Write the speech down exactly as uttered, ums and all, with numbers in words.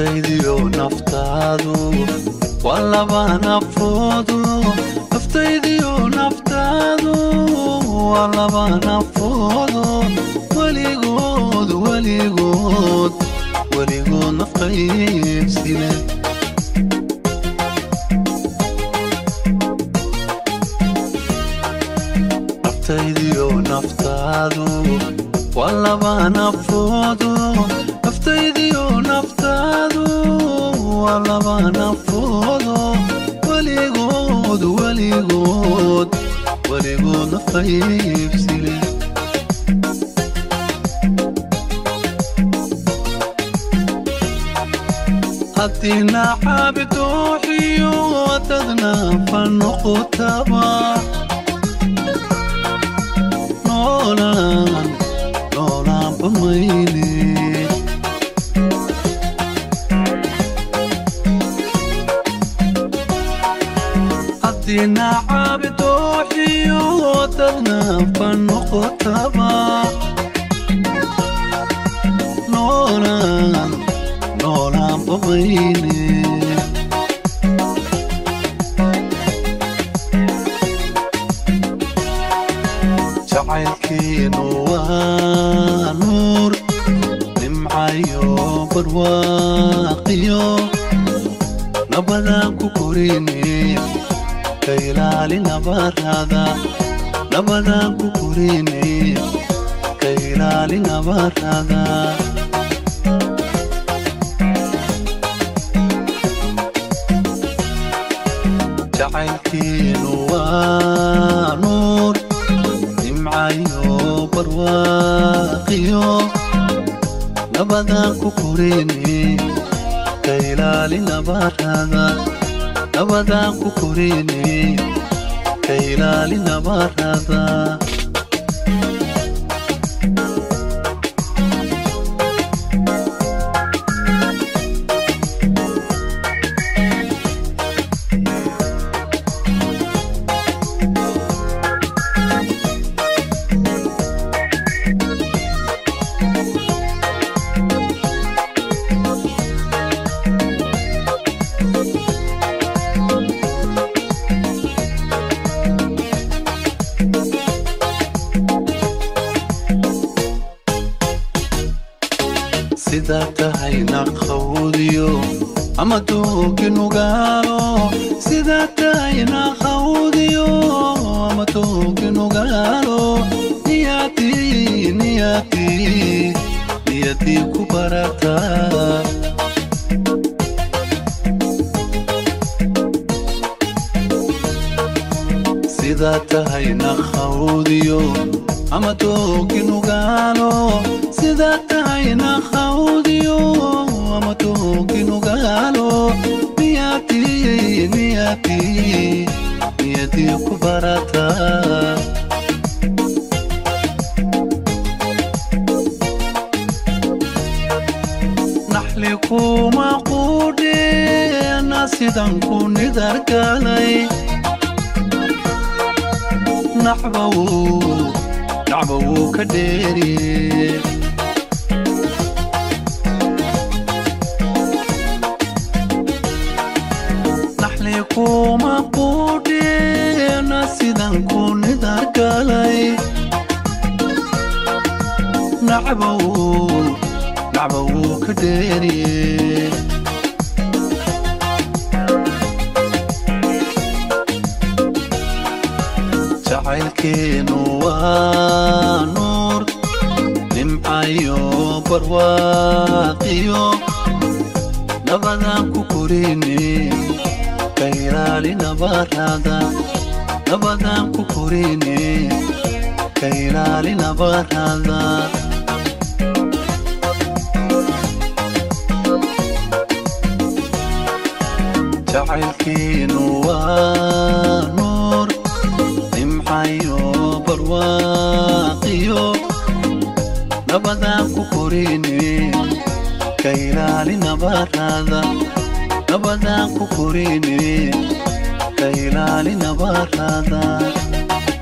naftaydiyo naftaadu walaba nafoodu naftaydiyo naftaadu walaba nafoodu weligood weligood weligood nafqaybsile naftaydiyo naftaadu walaba nafoodu naftaydiyo naftaadu walaba nafoodu weligood weligood weligood nafqaybsile haddina xaabitooxiyo wadadna fannoqotaba noolaan noolaanba mayne haddina xaabitooxiyo wadadna fannoqotaba noolaan noolaan bamayne jacaylkeenu waa nuur nimcayo barwaaqiyo nabadaan ku korine ka ilaali nabarada nabadaan ku korine ka ilaali nabarada jacaylkeenu waa nuur nimcayo barwaaqiyo nabadaan ku korine ka ilaali nabarada nabadaan ku korine ka ilaali nabarada sida tahay naqawdiyo ama tooki nugaalo sida tahay naqawdiyo ama tooki nugaalo niyati niyati niyati ku barata sida tahay naqawdiyo ama tooki nugaalo sida tahay naqawdiyo ama tooki nugaalo niyati niyati niyati ku barata naxli kuma quudhe nasidan ku nidarkalay naxbawu naxbawu ka dheeri kuma quudhe nasidan ku nidarkalay naxbawu naxbawu ka dheeriye jacaylkeenu waa nuur nimcayo barwaaqiyo nabadaan ku korine ka ilaali nabarada nabadaan ku korine ka ilaali nabarada jacaylkeenu waa nuur nimcayo barwaaqiyo nabadaan ku korine ka ilaali nabarada nabadaan ku korine ka ilaali nabarada